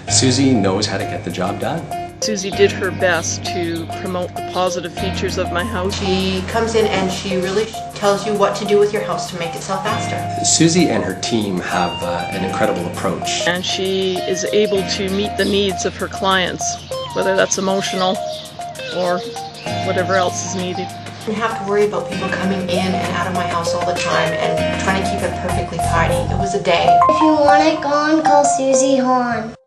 Suzy knows how to get the job done. Suzy did her best to promote the positive features of my house. She comes in and she really tells you what to do with your house to make it sell faster. Suzy and her team have an incredible approach. And she is able to meet the needs of her clients, whether that's emotional or whatever else is needed. I didn't have to worry about people coming in and out of my house all the time and trying to keep it perfectly tidy. It was a day. If you want it gone, call Suzy Hahn.